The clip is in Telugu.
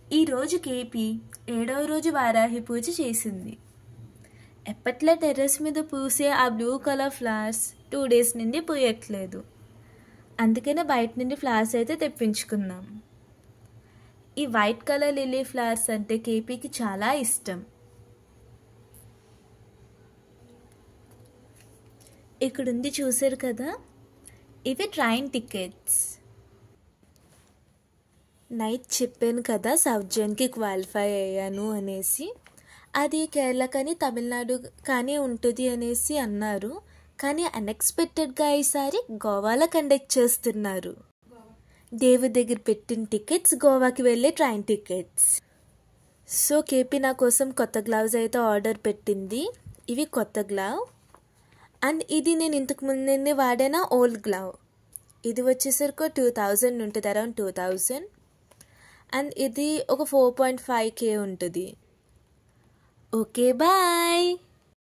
ఈరోజు కేపీ 7వ రోజు వారాహి పూజ చేసింది. ఎప్పట్లా టెర్రస్ మీద పూసే ఆ బ్లూ కలర్ ఫ్లవర్స్ 2 days నుండి పూయట్లేదు. అందుకనే బయట నుండి ఫ్లవర్స్ అయితే తెప్పించుకున్నాం. ఈ వైట్ కలర్ లిల్లీ ఫ్లవర్స్ అంటే కేపీకి చాలా ఇష్టం. ఇక్కడుంది చూసారు కదా, ఇవి ట్రైన్ టికెట్స్. నైట్ చెప్పాను కదా సౌత్ జోన్కి క్వాలిఫై అయ్యాను అనేసి. అది కేరళ కానీ తమిళనాడు కానీ ఉంటుంది అనేసి అన్నారు. కానీ అన్ఎక్స్పెక్టెడ్గా ఈసారి గోవాలో కండక్ట్ చేస్తున్నారు. దేవుడి దగ్గర పెట్టిన టికెట్స్ గోవాకి వెళ్ళే ట్రైన్ టికెట్స్. సో కేపీ నా కోసం కొత్త గ్లౌజ్ అయితే ఆర్డర్ పెట్టింది. ఇవి కొత్త గ్లవ్. అండ్ ఇది నేను ఇంతకు ముందే వాడిన ఓల్డ్ గ్లవ్. ఇది వచ్చేసరికి 2000 ఉంటుంది, అరౌండ్ 2000. అండ్ ఇది ఒక 4.5K ఉంటుంది. Okay bye.